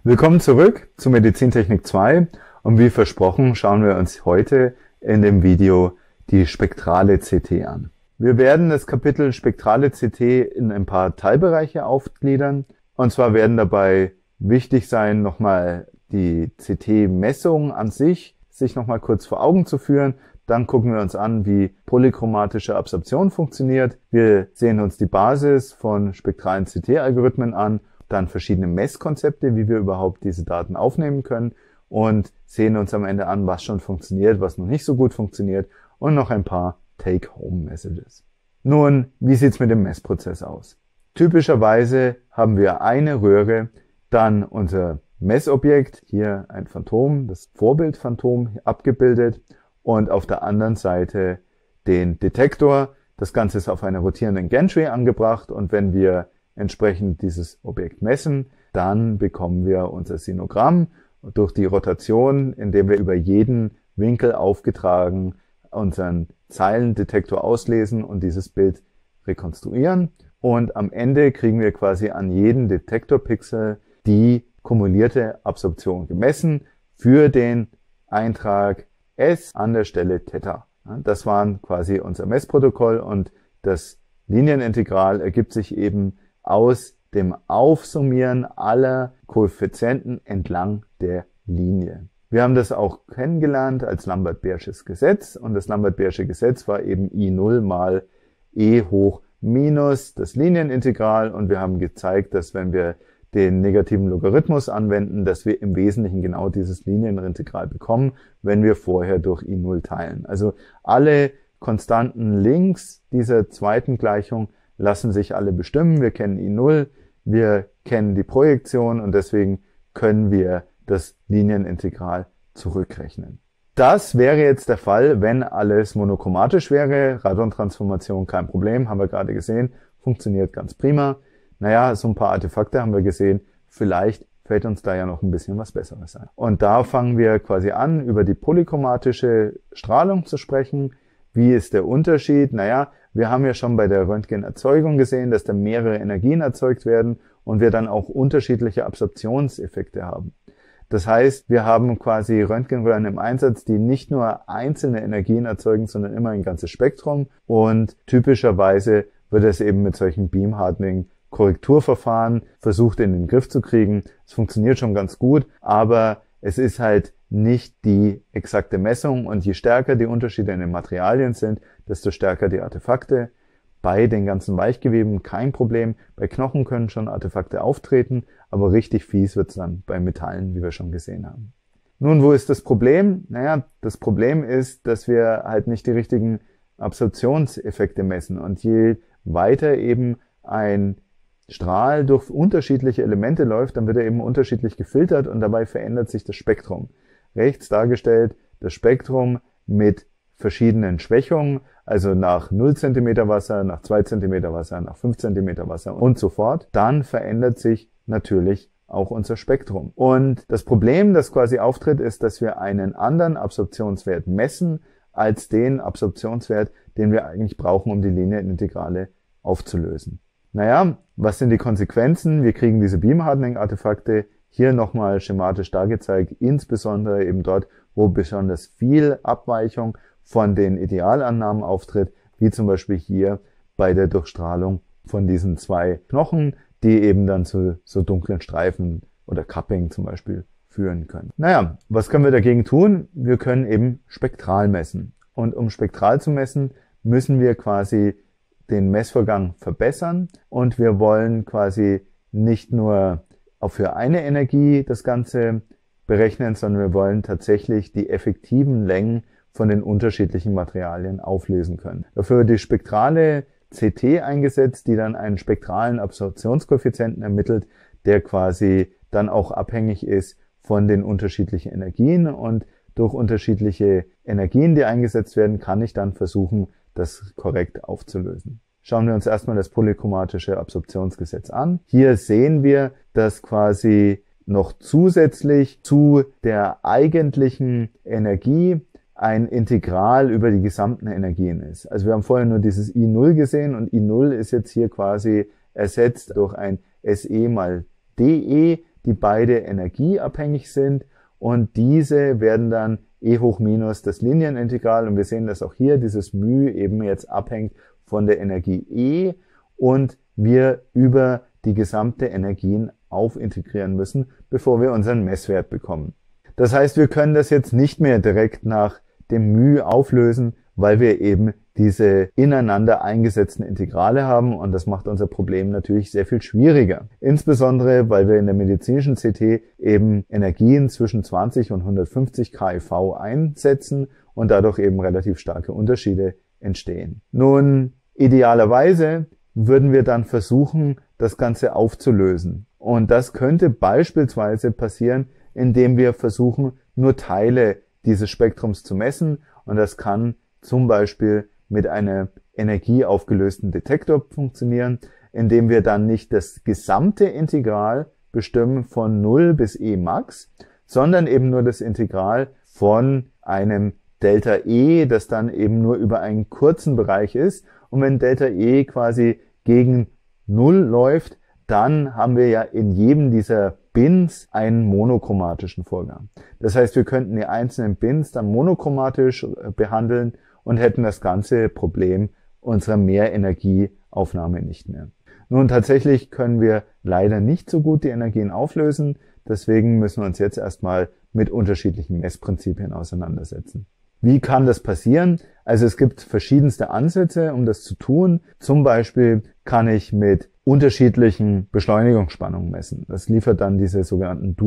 Willkommen zurück zu Medizintechnik 2 und wie versprochen schauen wir uns heute in dem Video die spektrale CT an. Wir werden das Kapitel spektrale CT in ein paar Teilbereiche aufgliedern und zwar werden dabei wichtig sein, nochmal die CT-Messung an sich nochmal kurz vor Augen zu führen. Dann gucken wir uns an, wie polychromatische Absorption funktioniert. Wir sehen uns die Basis von spektralen CT-Algorithmen an, dann verschiedene Messkonzepte, wie wir überhaupt diese Daten aufnehmen können und sehen uns am Ende an, was schon funktioniert, was noch nicht so gut funktioniert und noch ein paar Take-Home-Messages. Nun, wie sieht's mit dem Messprozess aus? Typischerweise haben wir eine Röhre, dann unser Messobjekt, hier ein Phantom, das Vorbildphantom abgebildet und auf der anderen Seite den Detektor. Das Ganze ist auf einer rotierenden Gantry angebracht und wenn wir entsprechend dieses Objekt messen, dann bekommen wir unser Sinogramm durch die Rotation, indem wir über jeden Winkel aufgetragen unseren Zeilendetektor auslesen und dieses Bild rekonstruieren. Und am Ende kriegen wir quasi an jeden Detektorpixel die kumulierte Absorption gemessen für den Eintrag S an der Stelle Theta. Das waren quasi unser Messprotokoll und das Linienintegral ergibt sich eben aus dem Aufsummieren aller Koeffizienten entlang der Linie. Wir haben das auch kennengelernt als Lambert-Beersches Gesetz und das Lambert-Beersche Gesetz war eben I0 mal E hoch minus das Linienintegral und wir haben gezeigt, dass wenn wir den negativen Logarithmus anwenden, dass wir im Wesentlichen genau dieses Linienintegral bekommen, wenn wir vorher durch I0 teilen. Also alle Konstanten links dieser zweiten Gleichung lassen sich alle bestimmen. Wir kennen I0, wir kennen die Projektion und deswegen können wir das Linienintegral zurückrechnen. Das wäre jetzt der Fall, wenn alles monochromatisch wäre. Radon-Transformation kein Problem, haben wir gerade gesehen, funktioniert ganz prima. Naja, so ein paar Artefakte haben wir gesehen, vielleicht fällt uns da ja noch ein bisschen was Besseres ein. Und da fangen wir quasi an, über die polychromatische Strahlung zu sprechen. Wie ist der Unterschied? Naja, wir haben ja schon bei der Röntgenerzeugung gesehen, dass da mehrere Energien erzeugt werden und wir dann auch unterschiedliche Absorptionseffekte haben. Das heißt, wir haben quasi Röntgenröhren im Einsatz, die nicht nur einzelne Energien erzeugen, sondern immer ein ganzes Spektrum. Und typischerweise wird es eben mit solchen Beam-Hardening-Korrekturverfahren versucht in den Griff zu kriegen. Es funktioniert schon ganz gut, aber es ist halt nicht die exakte Messung und je stärker die Unterschiede in den Materialien sind, desto stärker die Artefakte. Bei den ganzen Weichgeweben kein Problem. Bei Knochen können schon Artefakte auftreten, aber richtig fies wird's dann bei Metallen, wie wir schon gesehen haben. Nun, wo ist das Problem? Naja, das Problem ist, dass wir halt nicht die richtigen Absorptionseffekte messen und je weiter eben ein Strahl durch unterschiedliche Elemente läuft, dann wird er eben unterschiedlich gefiltert und dabei verändert sich das Spektrum. Rechts dargestellt das Spektrum mit verschiedenen Schwächungen, also nach 0 cm Wasser, nach 2 cm Wasser, nach 5 cm Wasser und so fort. Dann verändert sich natürlich auch unser Spektrum. Und das Problem, das quasi auftritt, ist, dass wir einen anderen Absorptionswert messen als den Absorptionswert, den wir eigentlich brauchen, um die Linienintegrale aufzulösen. Naja, was sind die Konsequenzen? Wir kriegen diese Beam-Hardening-Artefakte hier nochmal schematisch dargezeigt, insbesondere eben dort, wo besonders viel Abweichung von den Idealannahmen auftritt, wie zum Beispiel hier bei der Durchstrahlung von diesen zwei Knochen, die eben dann zu so dunklen Streifen oder Cupping zum Beispiel führen können. Naja, was können wir dagegen tun? Wir können eben spektral messen. Und um spektral zu messen, müssen wir quasi den Messvorgang verbessern und wir wollen quasi nicht nur für eine Energie das Ganze berechnen, sondern wir wollen tatsächlich die effektiven Längen von den unterschiedlichen Materialien auflösen können. Dafür wird die spektrale CT eingesetzt, die dann einen spektralen Absorptionskoeffizienten ermittelt, der quasi dann auch abhängig ist von den unterschiedlichen Energien und durch unterschiedliche Energien, die eingesetzt werden, kann ich dann versuchen, das korrekt aufzulösen. Schauen wir uns erstmal das polychromatische Absorptionsgesetz an. Hier sehen wir, dass quasi noch zusätzlich zu der eigentlichen Energie ein Integral über die gesamten Energien ist. Also wir haben vorher nur dieses I0 gesehen und I0 ist jetzt hier quasi ersetzt durch ein SE mal DE. die beide energieabhängig sind, und diese werden dann e hoch minus das Linienintegral, und wir sehen, dass auch hier dieses μ eben jetzt abhängt von der Energie E und wir über die gesamte Energien aufintegrieren müssen, bevor wir unseren Messwert bekommen. Das heißt, wir können das jetzt nicht mehr direkt nach dem μ auflösen, weil wir eben diese ineinander eingesetzten Integrale haben, und das macht unser Problem natürlich sehr viel schwieriger. Insbesondere, weil wir in der medizinischen CT eben Energien zwischen 20 und 150 keV einsetzen und dadurch eben relativ starke Unterschiede entstehen. Nun, idealerweise würden wir dann versuchen, das Ganze aufzulösen. Und das könnte beispielsweise passieren, indem wir versuchen, nur Teile dieses Spektrums zu messen, und das kann zum Beispiel mit einem energieaufgelösten Detektor funktionieren, indem wir dann nicht das gesamte Integral bestimmen von 0 bis E max, sondern eben nur das Integral von einem Delta E, das dann eben nur über einen kurzen Bereich ist. Und wenn Delta E quasi gegen 0 läuft, dann haben wir ja in jedem dieser Bins einen monochromatischen Vorgang. Das heißt, wir könnten die einzelnen Bins dann monochromatisch behandeln und hätten das ganze Problem unserer Mehrenergieaufnahme nicht mehr. Nun, tatsächlich können wir leider nicht so gut die Energien auflösen, deswegen müssen wir uns jetzt erstmal mit unterschiedlichen Messprinzipien auseinandersetzen. Wie kann das passieren? Also es gibt verschiedenste Ansätze, um das zu tun. Zum Beispiel kann ich mit unterschiedlichen Beschleunigungsspannungen messen. Das liefert dann diese sogenannten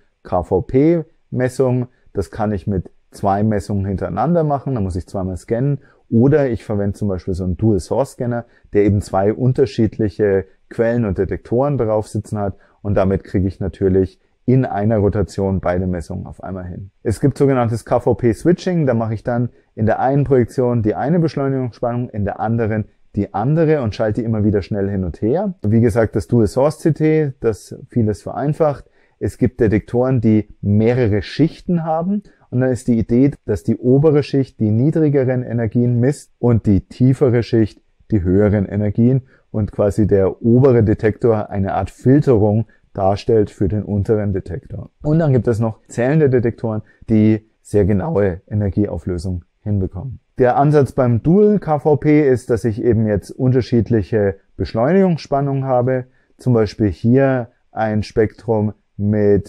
Dual-KVP-Messungen. Das kann ich mit 2 Messungen hintereinander machen, da muss ich zweimal scannen. Oder ich verwende zum Beispiel so einen Dual-Source-Scanner, der eben 2 unterschiedliche Quellen und Detektoren drauf sitzen hat, und damit kriege ich natürlich in einer Rotation beide Messungen auf einmal hin. Es gibt sogenanntes KVP-Switching, da mache ich dann in der einen Projektion die eine Beschleunigungsspannung, in der anderen die andere und schalte die immer wieder schnell hin und her. Wie gesagt, das Dual-Source-CT, das vieles vereinfacht. Es gibt Detektoren, die mehrere Schichten haben, und dann ist die Idee, dass die obere Schicht die niedrigeren Energien misst und die tiefere Schicht die höheren Energien, und quasi der obere Detektor eine Art Filterung darstellt für den unteren Detektor. Und dann gibt es noch zählende Detektoren, die sehr genaue Energieauflösung hinbekommen. Der Ansatz beim Dual-KVP ist, dass ich eben jetzt unterschiedliche Beschleunigungsspannungen habe. Zum Beispiel hier ein Spektrum mit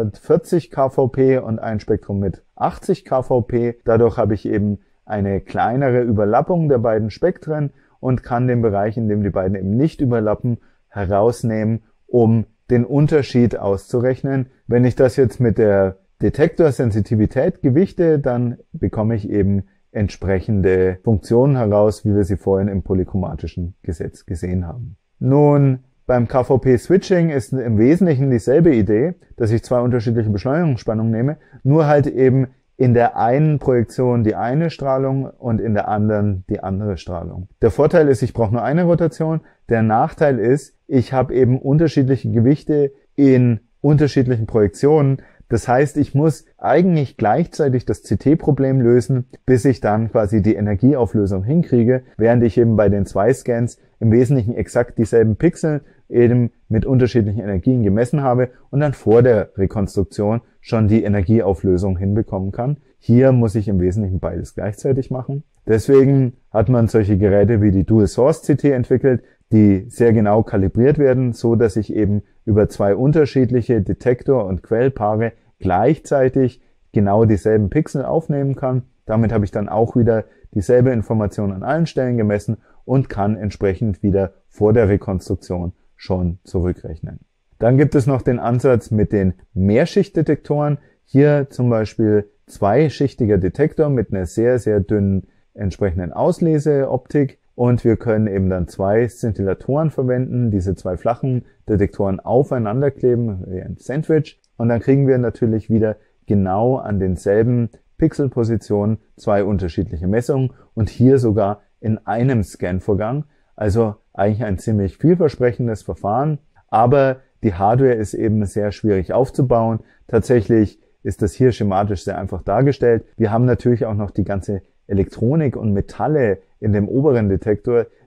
140 kVp und ein Spektrum mit 80 kVp. Dadurch habe ich eben eine kleinere Überlappung der beiden Spektren und kann den Bereich, in dem die beiden eben nicht überlappen, herausnehmen, um den Unterschied auszurechnen. Wenn ich das jetzt mit der Detektorsensitivität gewichte, dann bekomme ich eben entsprechende Funktionen heraus, wie wir sie vorhin im polychromatischen Gesetz gesehen haben. Nun, beim KVP-Switching ist im Wesentlichen dieselbe Idee, dass ich 2 unterschiedliche Beschleunigungsspannungen nehme, nur halt eben in der einen Projektion die eine Strahlung und in der anderen die andere Strahlung. Der Vorteil ist, ich brauche nur eine Rotation. Der Nachteil ist, ich habe eben unterschiedliche Gewichte in unterschiedlichen Projektionen. Das heißt, ich muss eigentlich gleichzeitig das CT-Problem lösen, bis ich dann quasi die Energieauflösung hinkriege, während ich eben bei den 2 Scans im Wesentlichen exakt dieselben Pixel eben mit unterschiedlichen Energien gemessen habe und dann vor der Rekonstruktion schon die Energieauflösung hinbekommen kann. Hier muss ich im Wesentlichen beides gleichzeitig machen. Deswegen hat man solche Geräte wie die Dual-Source-CT entwickelt, die sehr genau kalibriert werden, so dass ich eben über 2 unterschiedliche Detektor- und Quellpaare gleichzeitig genau dieselben Pixel aufnehmen kann. Damit habe ich dann auch wieder dieselbe Information an allen Stellen gemessen und kann entsprechend wieder vor der Rekonstruktion schon zurückrechnen. Dann gibt es noch den Ansatz mit den Mehrschichtdetektoren. Hier zum Beispiel 2-schichtiger Detektor mit einer sehr, sehr dünnen entsprechenden Ausleseoptik. Und wir können eben dann 2 Szintillatoren verwenden, diese 2 flachen Detektoren aufeinander kleben, wie ein Sandwich. Und dann kriegen wir natürlich wieder genau an denselben Pixelpositionen 2 unterschiedliche Messungen und hier sogar in einem Scanvorgang. Also eigentlich ein ziemlich vielversprechendes Verfahren, aber die Hardware ist eben sehr schwierig aufzubauen. Tatsächlich ist das hier schematisch sehr einfach dargestellt. Wir haben natürlich auch noch die ganze Elektronik und Metalle in dem oberen Detektor,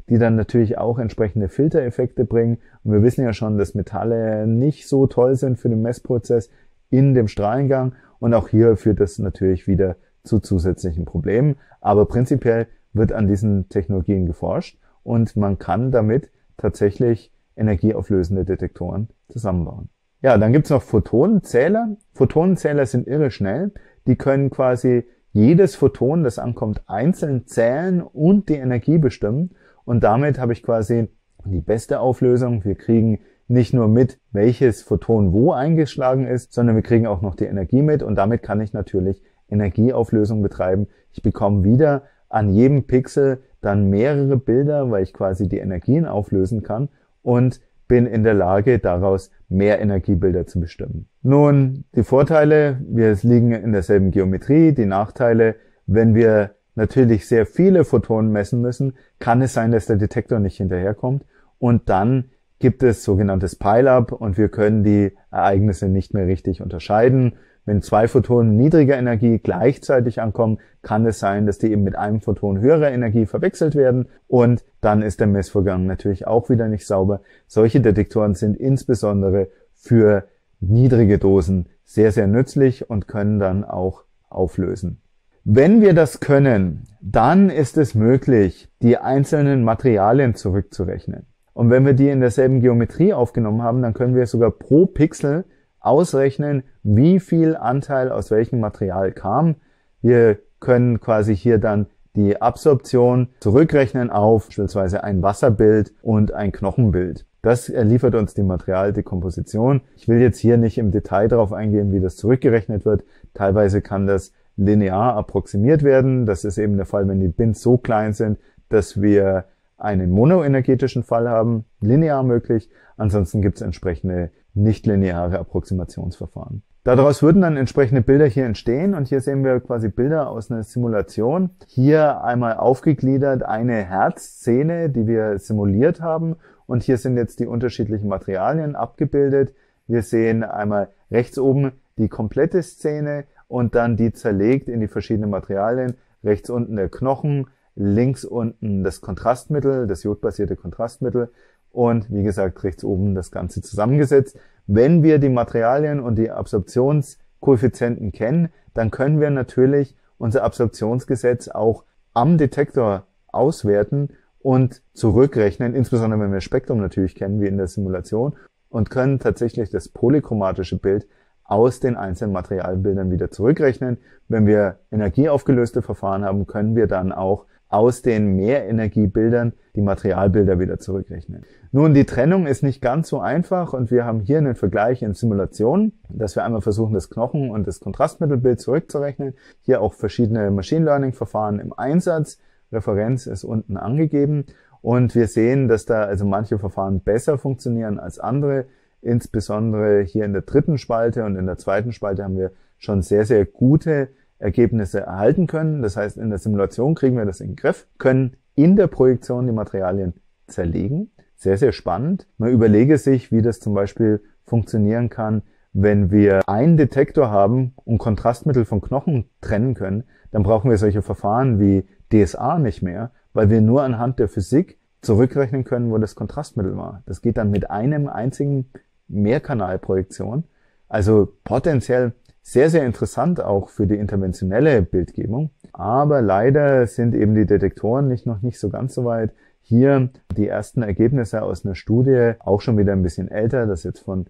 die dann natürlich auch entsprechende Filtereffekte bringen. Und wir wissen ja schon, dass Metalle nicht so toll sind für den Messprozess in dem Strahlengang. Und auch hier führt das natürlich wieder zu zusätzlichen Problemen. Aber prinzipiell wird an diesen Technologien geforscht und man kann damit tatsächlich energieauflösende Detektoren zusammenbauen. Ja, dann gibt's noch Photonenzähler. Photonenzähler sind irre schnell. Die können quasi jedes Photon, das ankommt, einzeln zählen und die Energie bestimmen. Und damit habe ich quasi die beste Auflösung. Wir kriegen nicht nur mit, welches Photon wo eingeschlagen ist, sondern wir kriegen auch noch die Energie mit. Und damit kann ich natürlich Energieauflösung betreiben. Ich bekomme wieder an jedem Pixel dann mehrere Bilder, weil ich quasi die Energien auflösen kann und bin in der Lage, daraus mehr Energiebilder zu bestimmen. Nun, die Vorteile, wir liegen in derselben Geometrie. Die Nachteile, wenn wir natürlich sehr viele Photonen messen müssen, kann es sein, dass der Detektor nicht hinterherkommt. Und dann gibt es sogenanntes Pile-up und wir können die Ereignisse nicht mehr richtig unterscheiden. Wenn 2 Photonen niedriger Energie gleichzeitig ankommen, kann es sein, dass die eben mit einem Photon höherer Energie verwechselt werden und dann ist der Messvorgang natürlich auch wieder nicht sauber. Solche Detektoren sind insbesondere für niedrige Dosen sehr, sehr nützlich und können dann auch auflösen. Wenn wir das können, dann ist es möglich, die einzelnen Materialien zurückzurechnen. Und wenn wir die in derselben Geometrie aufgenommen haben, dann können wir sogar pro Pixel ausrechnen, wie viel Anteil aus welchem Material kam. Wir können quasi hier dann die Absorption zurückrechnen auf beispielsweise ein Wasserbild und ein Knochenbild. Das liefert uns die Materialdekomposition. Ich will jetzt hier nicht im Detail darauf eingehen, wie das zurückgerechnet wird. Teilweise kann das linear approximiert werden. Das ist eben der Fall, wenn die Bins so klein sind, dass wir einen monoenergetischen Fall haben, linear möglich. Ansonsten gibt es entsprechende nichtlineare Approximationsverfahren. Daraus würden dann entsprechende Bilder hier entstehen und hier sehen wir quasi Bilder aus einer Simulation. Hier einmal aufgegliedert eine Herzszene, die wir simuliert haben und hier sind jetzt die unterschiedlichen Materialien abgebildet. Wir sehen einmal rechts oben die komplette Szene und dann die zerlegt in die verschiedenen Materialien. Rechts unten der Knochen, links unten das Kontrastmittel, das jodbasierte Kontrastmittel und wie gesagt rechts oben das Ganze zusammengesetzt. Wenn wir die Materialien und die Absorptionskoeffizienten kennen, dann können wir natürlich unser Absorptionsgesetz auch am Detektor auswerten und zurückrechnen, insbesondere wenn wir das Spektrum natürlich kennen, wie in der Simulation, und können tatsächlich das polychromatische Bild aus den einzelnen Materialbildern wieder zurückrechnen. Wenn wir energieaufgelöste Verfahren haben, können wir dann auch aus den Mehrenergiebildern die Materialbilder wieder zurückrechnen. Nun, die Trennung ist nicht ganz so einfach und wir haben hier einen Vergleich in Simulationen, dass wir einmal versuchen, das Knochen- und das Kontrastmittelbild zurückzurechnen. Hier auch verschiedene Machine Learning-Verfahren im Einsatz. Referenz ist unten angegeben und wir sehen, dass da also manche Verfahren besser funktionieren als andere. Insbesondere hier in der dritten Spalte und in der zweiten Spalte haben wir schon sehr, sehr gute Ergebnisse erhalten können. Das heißt, in der Simulation kriegen wir das in den Griff, können in der Projektion die Materialien zerlegen. Sehr, sehr spannend. Man überlege sich, wie das zum Beispiel funktionieren kann, wenn wir einen Detektor haben und Kontrastmittel von Knochen trennen können, dann brauchen wir solche Verfahren wie DSA nicht mehr, weil wir nur anhand der Physik zurückrechnen können, wo das Kontrastmittel war. Das geht dann mit einem einzigen Mehrkanalprojektion. Also potenziell sehr, sehr interessant auch für die interventionelle Bildgebung. Aber leider sind eben die Detektoren noch nicht so ganz so weit. Hier die ersten Ergebnisse aus einer Studie, auch schon wieder ein bisschen älter, das ist jetzt von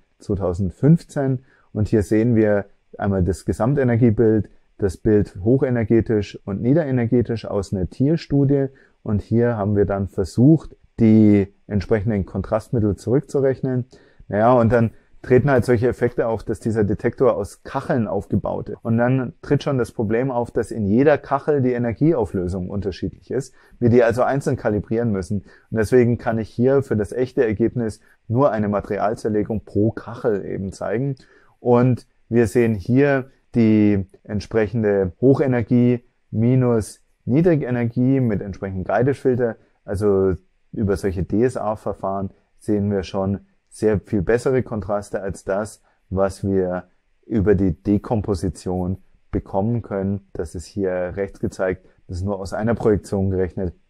2015. Und hier sehen wir einmal das Gesamtenergiebild, das Bild hochenergetisch und niederenergetisch aus einer Tierstudie. Und hier haben wir dann versucht, die entsprechenden Kontrastmittel zurückzurechnen. Naja, und dann treten halt solche Effekte auf, dass dieser Detektor aus Kacheln aufgebaut ist. Und dann tritt schon das Problem auf, dass in jeder Kachel die Energieauflösung unterschiedlich ist, wir die also einzeln kalibrieren müssen. Und deswegen kann ich hier für das echte Ergebnis nur eine Materialzerlegung pro Kachel eben zeigen. Und wir sehen hier die entsprechende Hochenergie minus Niedrigenergie mit entsprechendem Guided-Filter. Also über solche DSA-Verfahren sehen wir schon sehr viel bessere Kontraste als das, was wir über die Dekomposition bekommen können. Das ist hier rechts gezeigt, das ist nur aus einer Projektion gerechnet.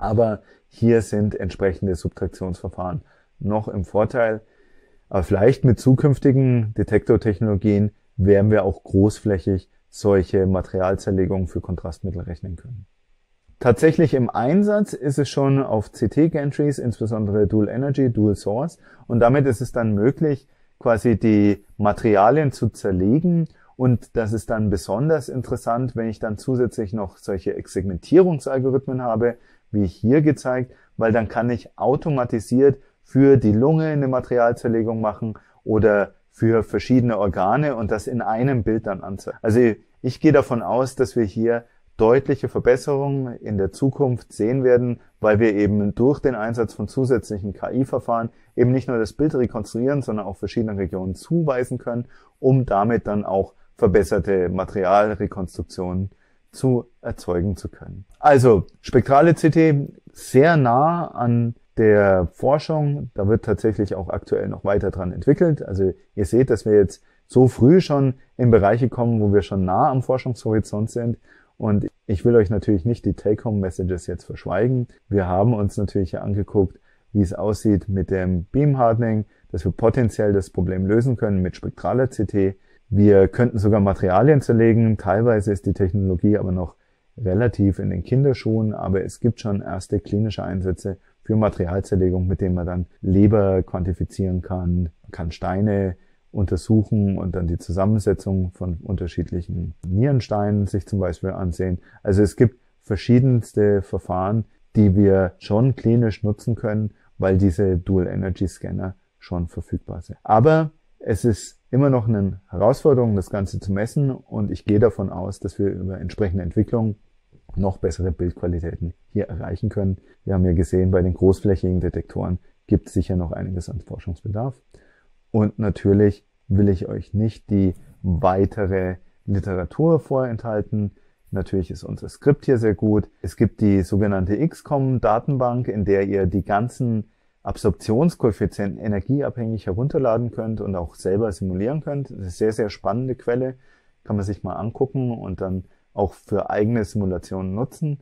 Aber hier sind entsprechende Subtraktionsverfahren noch im Vorteil. Aber vielleicht mit zukünftigen Detektortechnologien werden wir auch großflächig solche Materialzerlegungen für Kontrastmittel rechnen können. Tatsächlich im Einsatz ist es schon auf CT-Gantries, insbesondere Dual Energy, Dual Source, und damit ist es dann möglich, quasi die Materialien zu zerlegen, und das ist dann besonders interessant, wenn ich dann zusätzlich noch solche Segmentierungsalgorithmen habe, wie hier gezeigt, weil dann kann ich automatisiert für die Lunge eine Materialzerlegung machen oder für verschiedene Organe und das in einem Bild dann anzeigen. Also ich gehe davon aus, dass wir hier deutliche Verbesserungen in der Zukunft sehen werden, weil wir eben durch den Einsatz von zusätzlichen KI-Verfahren eben nicht nur das Bild rekonstruieren, sondern auch verschiedene Regionen zuweisen können, um damit dann auch verbesserte Materialrekonstruktionen zu erzeugen zu können. Also spektrale CT sehr nah an der Forschung, da wird tatsächlich auch aktuell noch weiter dran entwickelt. Also ihr seht, dass wir jetzt so früh schon in Bereiche kommen, wo wir schon nah am Forschungshorizont sind. Und ich will euch natürlich nicht die Take-Home-Messages jetzt verschweigen. Wir haben uns natürlich hier angeguckt, wie es aussieht mit dem Beam Hardening, dass wir potenziell das Problem lösen können mit spektraler CT. Wir könnten sogar Materialien zerlegen. Teilweise ist die Technologie aber noch relativ in den Kinderschuhen, aber es gibt schon erste klinische Einsätze für Materialzerlegung, mit denen man dann Leber quantifizieren kann, kann Steine untersuchen und dann die Zusammensetzung von unterschiedlichen Nierensteinen sich zum Beispiel ansehen. Also es gibt verschiedenste Verfahren, die wir schon klinisch nutzen können, weil diese Dual Energy Scanner schon verfügbar sind. Aber es ist immer noch eine Herausforderung, das Ganze zu messen, und ich gehe davon aus, dass wir über entsprechende Entwicklungen noch bessere Bildqualitäten hier erreichen können. Wir haben ja gesehen, bei den großflächigen Detektoren gibt es sicher noch einiges an Forschungsbedarf. Und natürlich will ich euch nicht die weitere Literatur vorenthalten. Natürlich ist unser Skript hier sehr gut. Es gibt die sogenannte XCOM-Datenbank, in der ihr die ganzen Absorptionskoeffizienten energieabhängig herunterladen könnt und auch selber simulieren könnt. Das ist eine sehr, sehr spannende Quelle. Kann man sich mal angucken und dann auch für eigene Simulationen nutzen.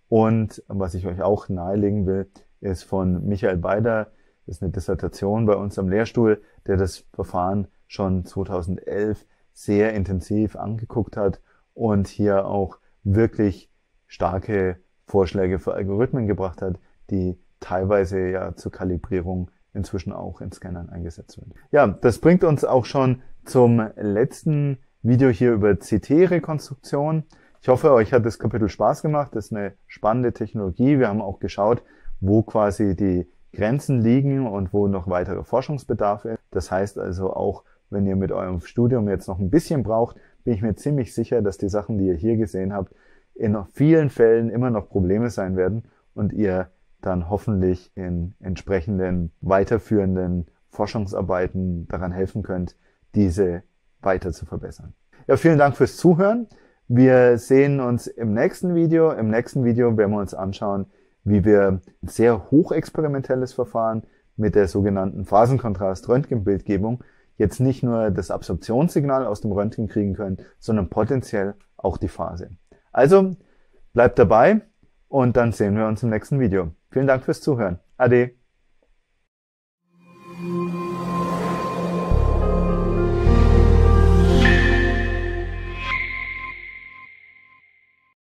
Und was ich euch auch nahelegen will, ist von Michael Beider. Das ist eine Dissertation bei uns am Lehrstuhl, der das Verfahren schon 2011 sehr intensiv angeguckt hat und hier auch wirklich starke Vorschläge für Algorithmen gebracht hat, die teilweise ja zur Kalibrierung inzwischen auch in Scannern eingesetzt werden. Ja, das bringt uns auch schon zum letzten Video hier über CT-Rekonstruktion. Ich hoffe, euch hat das Kapitel Spaß gemacht. Das ist eine spannende Technologie. Wir haben auch geschaut, wo quasi die Grenzen liegen und wo noch weitere Forschungsbedarf ist. Das heißt also auch, wenn ihr mit eurem Studium jetzt noch ein bisschen braucht, bin ich mir ziemlich sicher, dass die Sachen, die ihr hier gesehen habt, in vielen Fällen immer noch Probleme sein werden und ihr dann hoffentlich in entsprechenden weiterführenden Forschungsarbeiten daran helfen könnt, diese weiter zu verbessern. Ja, vielen Dank fürs Zuhören. Wir sehen uns im nächsten Video. Im nächsten Video werden wir uns anschauen, wie wir ein sehr hochexperimentelles Verfahren mit der sogenannten Phasenkontrast-Röntgenbildgebung jetzt nicht nur das Absorptionssignal aus dem Röntgen kriegen können, sondern potenziell auch die Phase. Also bleibt dabei und dann sehen wir uns im nächsten Video. Vielen Dank fürs Zuhören. Ade.